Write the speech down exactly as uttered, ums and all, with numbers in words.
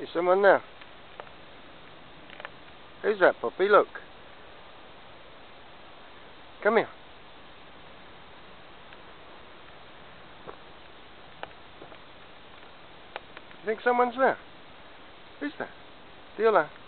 Is someone there? Who's that puppy? Look. Come here. You think someone's there? Who's that? Viola.